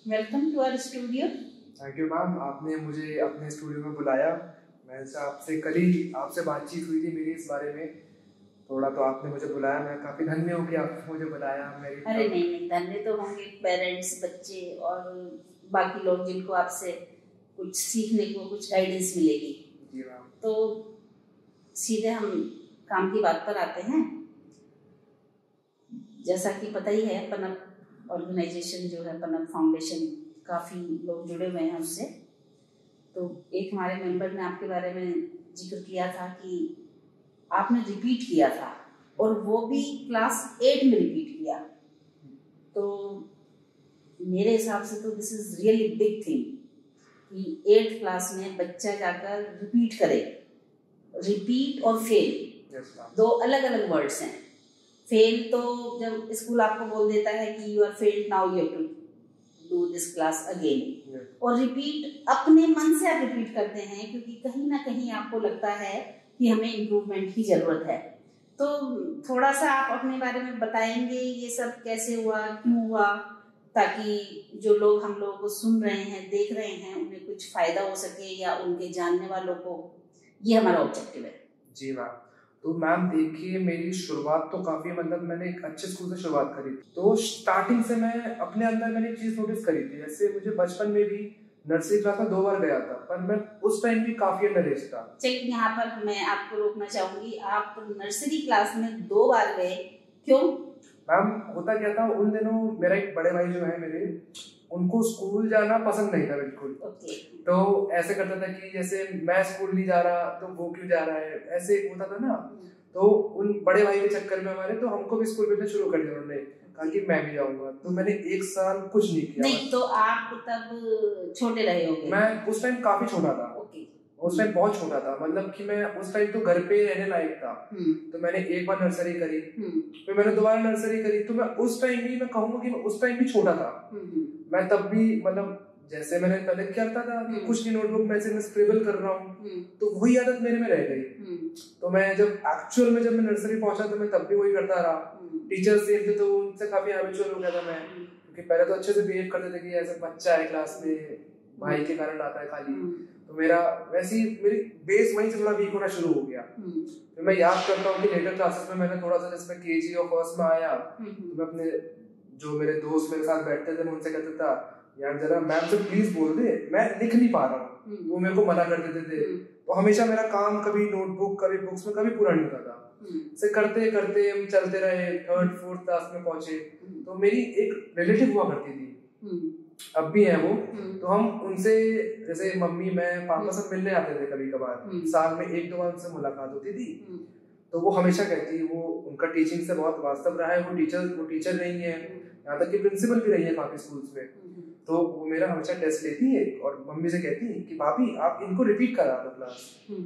Welcome to our studio. Thank you ma'am, आपने मुझे अपने स्टूडियो में बुलाया। मैं आपसे कल ही आपसे बातचीत हुई थी मेरी इस बारे में थोड़ा, तो आपने मुझे बुलाया। मैं काफ़ी धन्य हूँ कि आपने मुझे बुलाया। मेरी अरे नहीं, धन्य तो होंगे पेरेंट्स, बच्चे और बाकी लोग जिनको आपसे कुछ सीखने को, कुछ गाइडेंस मिलेगी। जी मैम। तो सीधे हम काम की बात पर आते हैं। जैसा कि पता ही है, पनप ऑर्गेनाइजेशन जो है, पनप फाउंडेशन, काफ़ी लोग जुड़े हुए हैं उससे। तो एक हमारे मेंबर ने आपके बारे में जिक्र किया था कि आपने रिपीट किया था, और वो भी क्लास 8 में रिपीट किया। तो मेरे हिसाब से तो this is really big thing कि 8th क्लास में बच्चा जाकर रिपीट करे। रिपीट और फेल दो अलग अलग वर्ड्स हैं। फेल तो जब स्कूल आपको बोल देता है कि you are failed, now you have to do this class again. और रिपीट अपने मन से आप रिपीट करते हैं, क्योंकि कहीं ना कहीं आपको लगता है कि हमें इम्प्रूवमेंट की जरूरत है। तो थोड़ा सा आप अपने बारे में बताएंगे, ये सब कैसे हुआ, क्यों हुआ, ताकि जो लोग हम लोगों को सुन रहे हैं, देख रहे हैं, उन्हें कुछ फायदा हो सके या उनके जानने वालों को। ये हमारा ऑब्जेक्टिव है। जी मैम। तो मैम देखिए, मेरी शुरुआत तो काफ़ी मैंने एक अच्छे स्कूल से शुरुआत करी थी। तो स्टार्टिंग से मैं अपने अंदर मैंने एक चीज़ नोटिस करी थी। जैसे मुझे बचपन में भी नर्सरी क्लास में 2 बार गया था, पर मैं उस टाइम भी काफ़ी अंडर एज था। चलिए, यहाँ पर मैं आपको रोकना चाहूंगी। आप नर्सरी क्लास में 2 बार गए, क्यों? मैम होता क्या था, उन दिनों मेरा एक बड़े भाई जो है मेरे, उनको स्कूल जाना पसंद नहीं था बिल्कुल। तो ऐसे करता था कि जैसे मैं स्कूल नहीं जा रहा तो वो क्यों जा रहा है, ऐसे होता था ना। तो उन बड़े भाई के चक्कर में हमारे, तो हमको भी स्कूल भेजना शुरू कर दिया उन्होंने, कहा कि मैं भी जाऊंगा। तो मैंने 1 साल कुछ नहीं किया। नहीं, तो आप तब छोटे रहे होंगे। मैं उस टाइम काफी छोटा था। उस टाइम बहुत छोटा था, मतलब कि मैं उस टाइम तो घर पे रहने लायक था। तो मैंने एक बार नर्सरी करी, फिर मैंने दोबारा नर्सरी करी। तो मैं उस टाइम भी, मैं कहूंगा कि मैं उस टाइम भी छोटा था। मैं तब भी मतलब जैसे मैंने पहले क्या करता था कि कुछ नहीं, नोटबुक में से मैं स्क्रिबल कर रहा हूँ, तो वही आदत मेरे में रह गई। तो मैं जब एक्चुअल में जब मैं नर्सरी पहुंचा तो मैं तब भी वही करता रहा। टीचर सेम थे तो उनसे काफी हैबिचुअल हो गया था मैं, क्योंकि पहले तो अच्छे से बिहेव करते थे कि ऐसे बच्चा है क्लास में, भाई के कारण आता है खाली। तो मेरा वैसी मेरी बेस वहीं से थोड़ा वीक होना शुरू हो गया। फिर मैं याद करता हूँ कि लेटर क्लासेस में मैंने थोड़ा सा, जैसे मैं केजी और फर्स्ट में आया, तो मैं अपने जो मेरे दोस्त मेरे साथ बैठते थे मैं उनसे कहता था, यार जरा मैम से प्लीज बोल दे, मैं लिख नहीं पा रहा हूँ। वो मेरे को मना कर देते थे। तो हमेशा मेरा काम कभी नोटबुक कभी बुक्स में कभी पूरा नहीं होता था। से करते करते हम चलते रहे, 3rd 4th क्लास में पहुंचे। तो मेरी एक रिलेटिव हुआ करती थी, अब भी है वो। तो हम उनसे, जैसे मम्मी मैं पापा सब मिलने आते थे कभी कभार, साल में 1-2 बार उनसे मुलाकात होती थी। तो वो हमेशा कहती, वो उनका टीचिंग से बहुत वास्तव रहा है, वो टीचर नहीं है, यहाँ तक कि प्रिंसिपल भी रही है काफी स्कूल्स में। तो वो मेरा हमेशा टेस्ट लेती है और मम्मी से कहती कि भाभी आप इनको रिपीट करा दो क्लास।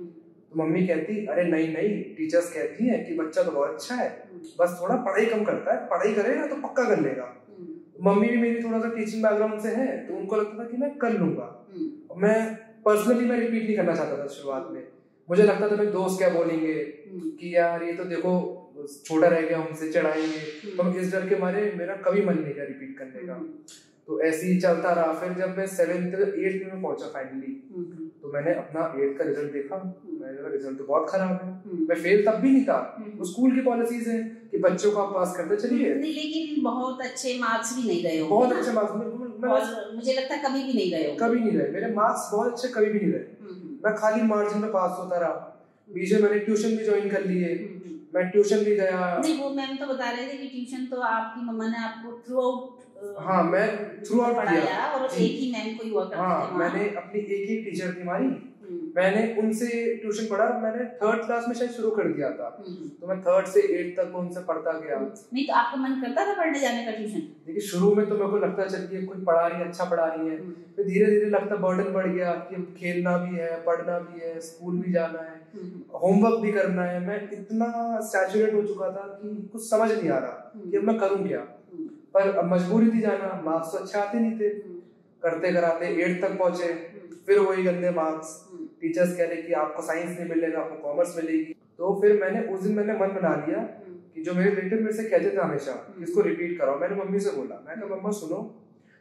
तो मम्मी कहती, अरे नहीं नहीं, टीचर्स कहती है कि बच्चा तो बहुत अच्छा है, बस थोड़ा पढ़ाई कम करता है, पढ़ाई करेगा तो पक्का कर लेगा। मम्मी भी मेरी थोड़ा सा टीचिंग बैकग्राउंड से है, तो उनको लगता था कि मैं कर लूंगा। मैं पर्सनली मैं रिपीट नहीं करना चाहता था शुरुआत में। मुझे लगता था मेरे दोस्त क्या बोलेंगे कि यार ये तो देखो छोटा रह गया, उनसे चढ़ाएंगे। तो इस डर के मारे मेरा कभी मन नहीं किया रिपीट करने का। तो ऐसे ही चलता रहा। फिर जब मैं 7th 8th में पहुंचा फाइनली, तो मैंने अपना 8th का रिजल्ट देखा। मेरा रिजल्ट तो बहुत खराब है। मैं फेल तब भी नहीं था। वो स्कूल की पॉलिसीज है कि बच्चों को आप पास करते चलिए। लेकिन बहुत अच्छे मार्क्स भी नहीं गए हो। बहुत अच्छे मार्क्स मुझे लगता है कभी भी नहीं गए हो। कभी नहीं रहे मेरे मार्क्स, बहुत अच्छे कभी भी नहीं रहे। मैं खाली मार्जिन में पास होता रहा। बीच में मैंने ट्यूशन भी ज्वाइन कर लिए। मैं ट्यूशन भी गया। नहीं, वो मैम तो बता रहे थे कि ट्यूशन तो आपकी मम्मा ने आपको थ्रू आउट, हाँ मैं थ्रू आउट पढ़ाया, और एक ही मैम को हुआ करते थे। हाँ, मैंने अपनी एक ही टीचर थी हमारी, मैंने उनसे ट्यूशन पढ़ा। मैंने 3rd क्लास में शायद शुरू कर दिया था। तो मैं 3rd से 8th तक उनसे पढ़ता गया। नहीं, तो आपका मन करता था पढ़ने जाने का ट्यूशन? देखिए शुरू में तो मेरे को लगता चलिए कोई पढ़ा रही है, अच्छा पढ़ा रही है। फिर धीरे धीरे लगता बर्डन बढ़ गया कि खेलना भी है, पढ़ना भी है, स्कूल भी जाना है, होमवर्क भी करना है। मैं इतना सैचुरेट हो चुका था कि कुछ समझ नहीं आ रहा कि अब मैं करूँ क्या। पर अब मजबूरी थी जाना, मार्क्स तो अच्छे आते नहीं थे। करते कराते 8th तक पहुंचे, फिर वही गंदे मार्क्स। टीचर्स कह रहे कि आपको साइंस नहीं मिलेगा, आपको कॉमर्स मिलेगी। तो फिर मैंने उस दिन मन बना लिया कि जो मेरे रिलेटिव मेरे से कहते थे हमेशा इसको रिपीट कराओ। मैंने मम्मी से बोला, मैं कहा मम्मा सुनो,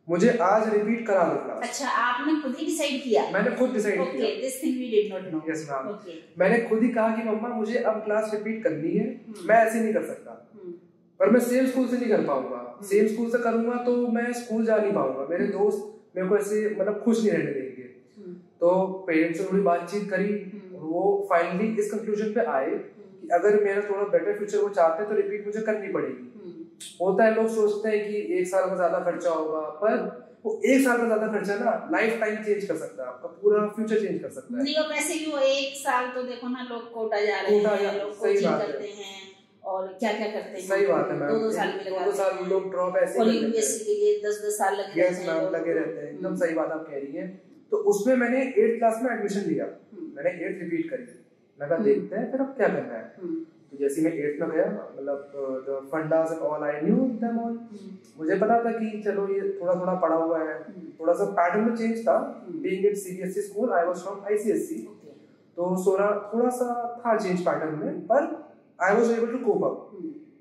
मुझे आज रिपीट करा दो क्लास। अच्छा, आपने खुद ही डिसाइड किया? मैंने खुद डिसाइड किया। Okay, this thing we did not know. Yes ma'am, मैंने खुद ही कहा कि मम्मा मुझे अब क्लास रिपीट करनी है, मैं ऐसे नहीं कर सकता। पर मैं सेम स्कूल से नहीं कर पाऊंगा, सेम स्कूल से करूंगा तो मैं स्कूल जा नहीं पाऊंगा, मेरे दोस्त मेरे को ऐसे मतलब खुश नहीं रहने देंगे। तो पेरेंट्स से थोड़ी बातचीत करी, वो फाइनली इस कंक्लूजन पे आए कि अगर मेरा थोड़ा बेटर फ्यूचर वो चाहते हैं तो रिपीट मुझे करनी पड़ेगी। होता है, लोग सोचते हैं कि 1 साल का ज्यादा खर्चा होगा, पर वो 1 साल का ज्यादा खर्चा ना लाइफ टाइम चेंज कर सकता है, आपका पूरा फ्यूचर चेंज कर सकता है। नहीं, और वैसे भी वो 1 साल तो देखो ना, लोग कोटा जा रहे हैं, लोग कोचिंग करते हैं और क्या क्या करते हैं। सही बात है मैम, 2-2 साल में लगा 2 साल लोग ड्रॉप ऐसे और यूपीएससी के लिए 10-10 साल लगे रहते हैं। एकदम सही बात आप कह रही हैं। तो उसमें मैंने 8th क्लास में एडमिशन लिया, मैंने 8th रिपीट करी, मैं कहा देखते हैं फिर अब क्या करना है। तो जैसे मैं 8th में गया, मतलब the fundas and all I knew them all, मुझे पता था कि चलो ये थोड़ा थोड़ा पढ़ा हुआ है, थोड़ा सा पैटर्न में चेंज था। Being in CBSE school, I was from ICSE, तो थोड़ा सा था चेंज पैटर्न में, पर I was able to cope up.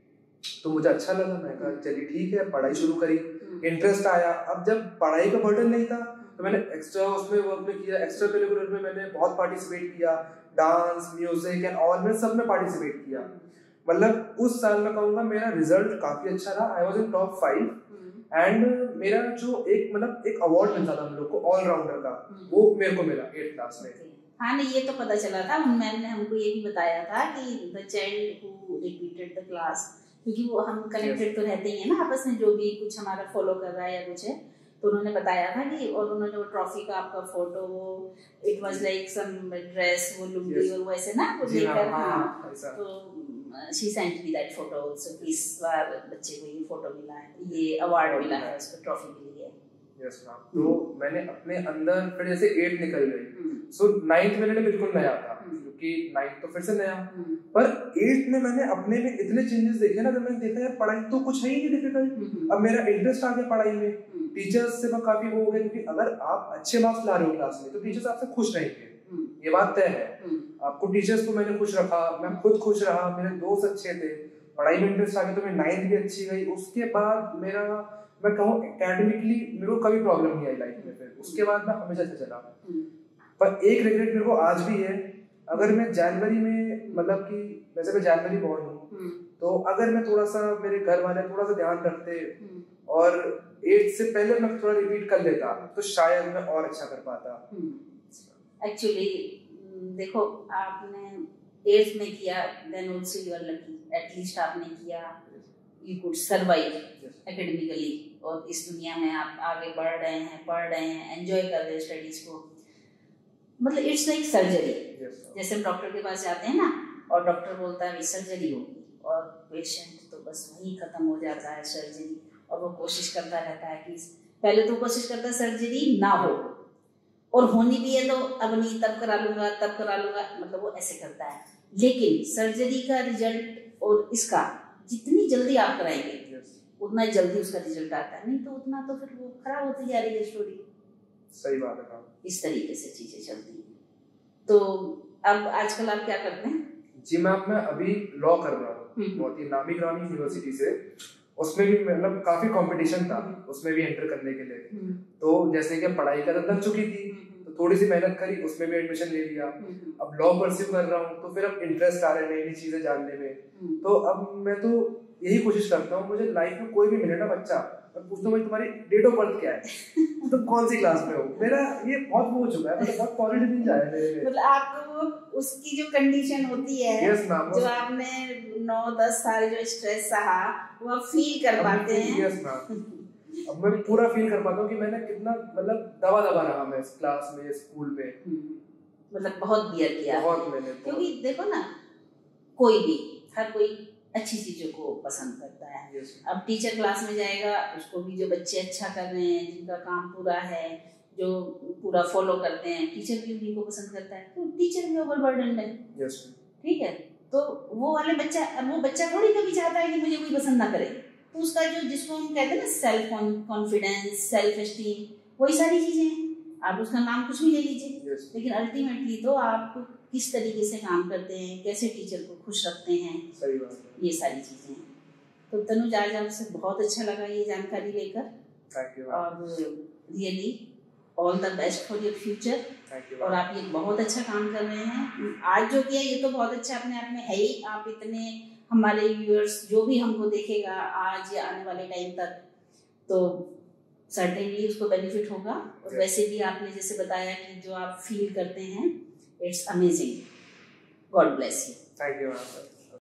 तो मुझे अच्छा लगा, मैं कहा चलिए ठीक है, पढ़ाई शुरू करी, इंटरेस्ट आया। अब जब पढ़ाई का बर्डन नहीं था तो मैंने एक्स्ट्रा उसमें वर्क में किया, एक्स्ट्रा करिकुलर में मैंने बहुत पार्टिसिपेट किया, डांस, म्यूजिक एंड ऑल में सब में पार्टिसिपेट किया। मतलब उस साल में कहूँगा मेरा रिजल्ट काफी अच्छा रहा, I was in top 5 and मेरा जो एक अवार्ड मिलता था हम लोग को ऑलराउंडर का, वो मेरे को मिला 8th क्लास में। हाँ, नहीं ये तो पता चला था, मैम ने हमको ये भी बताया था कि the child who repeated the class, क्योंकि वो हम कनेक्टेड तो रहते ही है ना आपस में, जो भी कुछ हमारा फॉलो कर रहा है या कुछ है, तो उन्होंने बताया था कि, और उन्होंने वो ट्रॉफी का आपका फोटो, वो it was like some dress, वो लुंगी और वो ऐसे ना वो लेकर, हाँ, तो she sent me that photo also, इस बार बच्चे को ये फोटो मिला है, ये अवार्ड मिला है, उसको ट्रॉफी मिली है। यस मैम, तो मैंने अपने अंदर फिर जैसे 8th निकल गई, सो 9th में मैंने बिल्कुल नया था, क्योंकि 9th तो फिर से नया, पर 8th में मैंने अपने में इतने चेंजेस देखे ना, जब मैंने देखा यार पढ़ाई तो कुछ है ही नहीं डिफिकल्ट, अब मेरा इंटरेस्ट आ गया पढ़ाई में, टीचर्स से मैं काफी वो हो गया, क्योंकि अगर आप अच्छे मार्क्स ला रहे हो क्लास में तो टीचर्स आपसे खुश रहेंगे, ये बात तय है। आपको टीचर्स को मैंने खुश रखा, मैं खुद खुश रहा, मेरे दोस्त अच्छे थे, पढ़ाई में इंटरेस्ट आ गया, तो मेरी 9th भी अच्छी गई। उसके बाद मेरा, मैं कहूँ एकेडमिकली मेरे को कभी प्रॉब्लम नहीं आई लाइफ में, फिर उसके बाद मैं हमेशा से चला। पर एक रिग्रेट मेरे को आज भी है, अगर मैं जनवरी में, मतलब कि वैसे मैं जनवरी बॉर्न हूँ, तो अगर मैं थोड़ा सा, मेरे घर वाले थोड़ा सा ध्यान रखते और 8th से पहले मैं थोड़ा रिपीट कर लेता तो शायद मैं और अच्छा कर पाता। एक्चुअली देखो, आपने 8th में किया, then also you are lucky, at least आपने किया, यू कुड सर्वाइव एकेडमिकली, और इस दुनिया में आप आगे बढ़ रहे हैं, एंजॉय कर रहे हैं स्टडीज को। मतलब इट्स लाइक सर्जरी, जैसे हम डॉक्टर के पास जाते हैं ना, और डॉक्टर बोलता है सर्जरी होगी, और पेशेंट तो बस वही खत्म हो जाता है सर्जरी, और वो कोशिश करता रहता है कि पहले तो कोशिश करता है सर्जरी ना हो, और होनी भी है तो अब नहीं, तब करा लूंगा, मतलब वो ऐसे करता है। लेकिन सर्जरी का रिजल्ट और इसका जितनी जल्दी आप कराएंगे उतना जल्दी उसका रिजल्ट आता है, नहीं तो उतना तो फिर वो खराब होती जा रही है स्टोरी। सही बात है। इस तरीके से चीजें चलती हैं। तो अब आजकल आप क्या करते हैं? जी मैम, मैं अभी लॉ कर रहा हूँ, बहुत ही नामी ग्रामी यूनिवर्सिटी से, उसमें भी मतलब काफी कंपटीशन था, उसमें भी एंटर करने के लिए। तो जैसे कि पढ़ाई कर लग चुकी थी, तो थोड़ी सी मेहनत करी, उसमें भी एडमिशन ले लिया। अब लॉ परस्यू कर रहा हूँ, तो फिर अब इंटरेस्ट आ रहा है नई नई चीजें जानने में। तो अब मैं तो यही कोशिश करता हूँ, मुझे लाइफ में कोई भी मिले ना बच्चा, मैं पूछता हूँ तुम्हारी डेट ऑफ बर्थ क्या है, तुम कौन सी क्लास में हो, मेरा ये बहुत वो हो चुका है, मतलब बहुत पॉजिटिव चीज आया है। मतलब आपको वो उसकी जो कंडीशन होती है, जो आपने 9-10 साल जो स्ट्रेस सहा, वो आप फील कर पाते हैं। यस मैम, अब मैं पूरा फील कर पाता हूँ कि मैंने कितना मतलब दबा रहा मैं इस क्लास में, स्कूल में, मतलब बहुत बियर किया, बहुत मैंने, क्योंकि देखो ना, कोई भी, हर कोई अच्छी चीजों को पसंद करता है। अब टीचर क्लास में जाएगा, उसको भी जो बच्चे अच्छा कर रहे हैं, जिनका काम पूरा है, जो पूरा फॉलो करते हैं, टीचर भी उन्हीं को पसंद करता है, तो टीचर भी ओवरबर्डन है। ठीक है, तो वो वाले बच्चा, वो बच्चा थोड़ी कभी चाहता है कि मुझे कोई पसंद ना करे, तो उसका जो, जिसको हम कहते हैं ना सेल्फ कॉन्फिडेंस, सेल्फ एस्टीम, वही सारी चीजें हैं। आप उसका नाम कुछ भी ले लीजिए, लेकिन अल्टीमेटली तो आप किस तरीके से काम करते हैं, कैसे टीचर को खुश रखते हैं, सही बात है, ये सारी चीजें हैं। तो तनुज, आज आपसे बहुत अच्छा लगा ये जानकारी लेकर, थैंक यू और really all the best for your future. और आप ये बहुत अच्छा काम कर रहे हैं। आज जो किया ये तो बहुत अच्छा अपने आप में है ही। आप इतने हमारे व्यूअर्स जो भी हमको देखेगा आज या आने वाले टाइम तक, तो सर्टेनली उसको बेनिफिट होगा। और वैसे भी आपने जैसे बताया कि जो आप फील करते हैं, it's amazing. God bless you. Thank you.